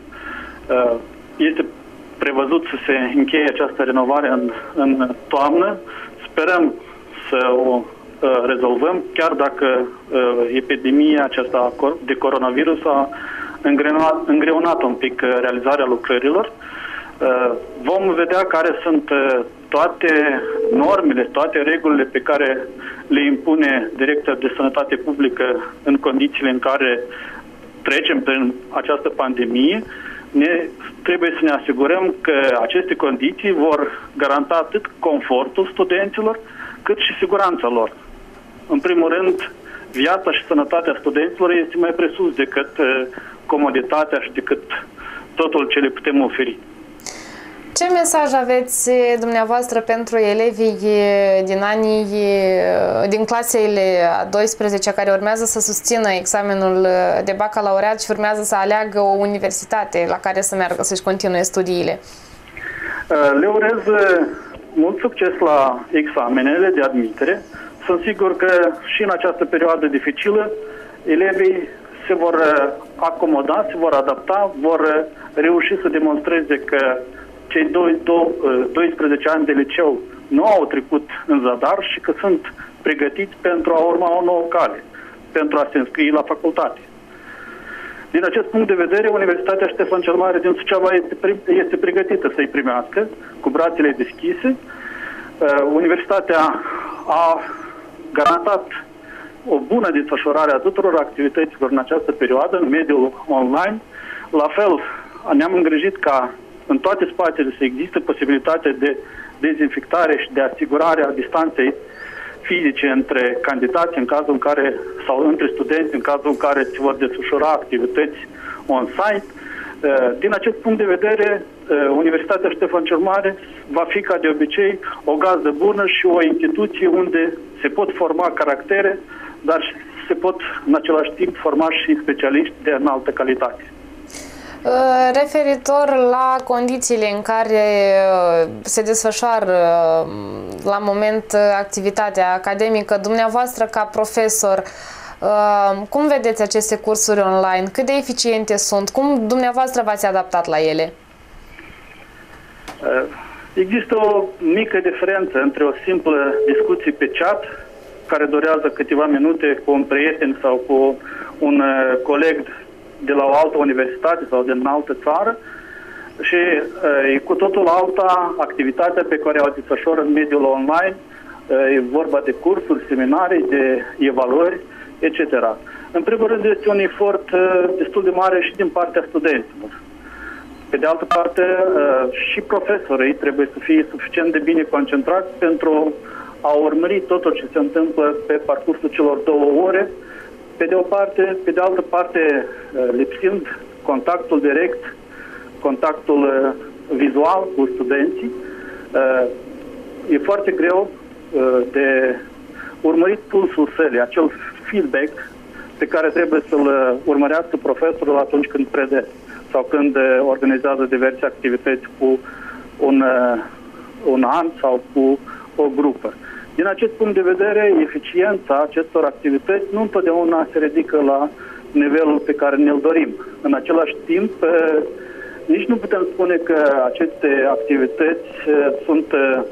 Este prevăzut să se încheie această renovare în, în toamnă. Sperăm să o rezolvăm, chiar dacă epidemia aceasta de coronavirus a îngreunat, îngreunat un pic realizarea lucrărilor. Vom vedea care sunt toate normele, toate regulile pe care le impune Direcția de Sănătate Publică în condițiile în care trecem prin această pandemie. Ne, trebuie să ne asigurăm că aceste condiții vor garanta atât confortul studenților, cât și siguranța lor. În primul rând, viața și sănătatea studenților este mai presus decât comoditatea și decât totul ce le putem oferi. Ce mesaj aveți dumneavoastră pentru elevii din anii, din clasele a douăsprezecea care urmează să susțină examenul de bacalaureat și urmează să aleagă o universitate la care să meargă să-și continue studiile? Le urez mult succes la examenele de admitere. Sunt sigur că și în această perioadă dificilă elevii se vor acomoda, se vor adapta, vor reuși să demonstreze că cei doisprezece ani de liceu nu au trecut în zadar și că sunt pregătiți pentru a urma o nouă cale, pentru a se înscrie la facultate. Din acest punct de vedere, Universitatea Ștefan cel Mare din Suceava este, este pregătită să-i primească cu brațele deschise. Universitatea a garantat o bună desfășurare a tuturor activităților în această perioadă, în mediul online. La fel, ne-am îngrijit ca în toate spațiile să existe posibilitatea de dezinfectare și de asigurare a distanței fizice între candidați în cazul în care, sau între studenți în cazul în care se vor desfășura activități on-site. Din acest punct de vedere, Universitatea Ștefan cel Mare va fi ca de obicei o gazdă bună și o instituție unde se pot forma caractere, dar se pot în același timp forma și specialiști de înaltă calitate. Referitor la condițiile în care se desfășoară la moment activitatea academică, dumneavoastră ca profesor, cum vedeți aceste cursuri online? Cât de eficiente sunt? Cum dumneavoastră v-ați adaptat la ele? Există o mică diferență între o simplă discuție pe chat, care durează câteva minute cu un prieten sau cu un coleg de la o altă universitate sau din altă țară, și e cu totul alta activitatea pe care o desfășoară în mediul online. E vorba de cursuri, seminarii, de evaluări, et cetera. În primul rând este un efort destul de mare și din partea studenților. Pe de altă parte, și profesorii trebuie să fie suficient de bine concentrați pentru a urmări totul ce se întâmplă pe parcursul celor două ore, pe de o parte, pe de altă parte, lipsind contactul direct, contactul vizual cu studenții, e foarte greu de urmărit pulsul sălii, acel feedback pe care trebuie să-l urmărească profesorul atunci când prede sau când organizează diverse activități cu un, un an sau cu o grupă. Din acest punct de vedere, eficiența acestor activități nu întotdeauna se ridică la nivelul pe care ne-l dorim. În același timp, nici nu putem spune că aceste activități sunt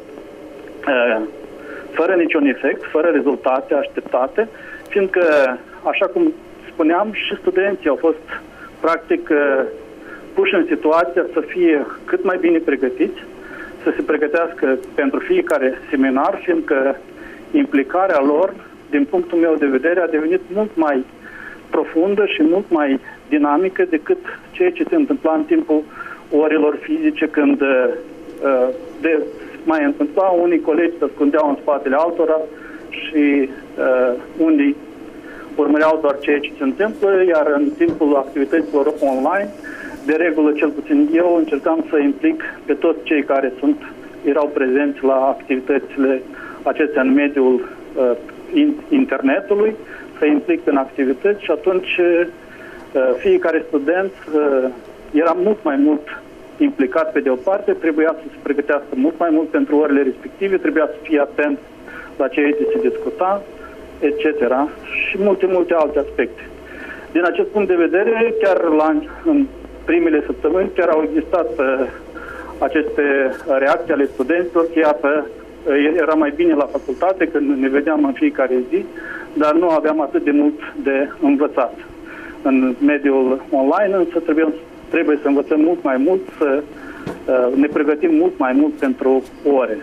fără niciun efect, fără rezultate așteptate, fiindcă, așa cum spuneam, și studenții au fost practic puși în situația să fie cât mai bine pregătiți, să se pregătească pentru fiecare seminar, fiindcă implicarea lor, din punctul meu de vedere, a devenit mult mai profundă și mult mai dinamică decât ceea ce se întâmpla în timpul orelor fizice, când de, mai întâmpla unii colegi se ascundeau în spatele altora și uh, unii urmăreau doar ceea ce se întâmplă, iar în timpul activităților online, de regulă, cel puțin eu, încercam să implic pe toți cei care sunt, erau prezenți la activitățile acestea în mediul uh, internetului, să implic în activități și atunci uh, fiecare student uh, era mult mai mult implicat pe de o parte, trebuia să se pregătească mult mai mult pentru orele respective, trebuia să fie atent la ceea ce se discuta, et cetera. Și multe, multe alte aspecte. Din acest punct de vedere, chiar la, în primele săptămâni, chiar au existat uh, aceste reacții ale studenților, că iată, era mai bine la facultate când ne vedeam în fiecare zi, dar nu aveam atât de mult de învățat. În mediul online însă trebuie, trebuie să învățăm mult mai mult, să uh, ne pregătim mult mai mult pentru ore.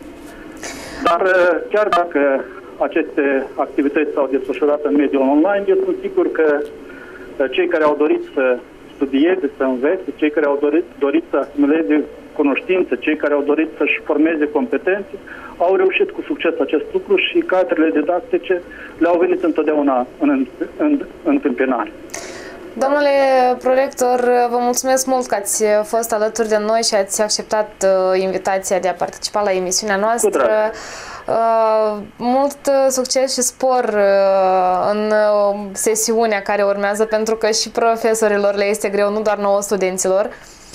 Dar uh, chiar dacă aceste activități s-au desfășurat în mediul online, eu sunt sigur că uh, cei care au dorit să studieze, să învețe, cei care au dorit, dorit să asimileze cunoștințe, cei care au dorit să-și formeze competențe, au reușit cu succes acest lucru și cadrele didactice le-au venit întotdeauna în, în întâmpinare. Domnule prorector, vă mulțumesc mult că ați fost alături de noi și ați acceptat uh, invitația de a participa la emisiunea noastră. Uh, mult succes și spor uh, în uh, sesiunea care urmează, pentru că și profesorilor le este greu, nu doar nouă studenților.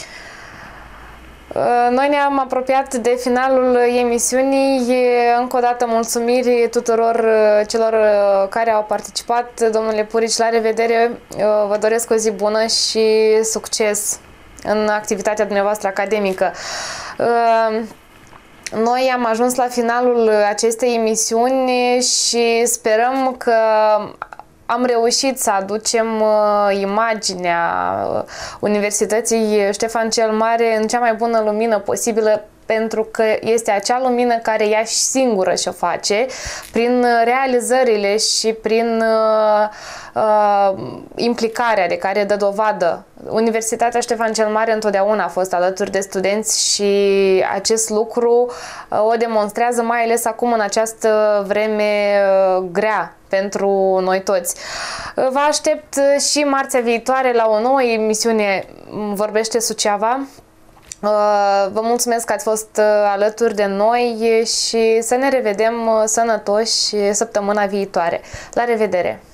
Noi ne-am apropiat de finalul emisiunii. Încă o dată mulțumiri tuturor celor care au participat. Domnule Purici, la revedere! Vă doresc o zi bună și succes în activitatea dumneavoastră academică. Noi am ajuns la finalul acestei emisiuni și sperăm că am reușit să aducem uh, imaginea Universității Ștefan cel Mare în cea mai bună lumină posibilă, pentru că este acea lumină care ea și singură și-o face prin realizările și prin uh, uh, implicarea de care dă dovadă. Universitatea Ștefan cel Mare întotdeauna a fost alături de studenți și acest lucru uh, o demonstrează mai ales acum în această vreme uh, grea pentru noi toți. Vă aștept și marțea viitoare la o nouă emisiune Vorbește Suceava. Vă mulțumesc că ați fost alături de noi și să ne revedem sănătoși săptămâna viitoare. La revedere!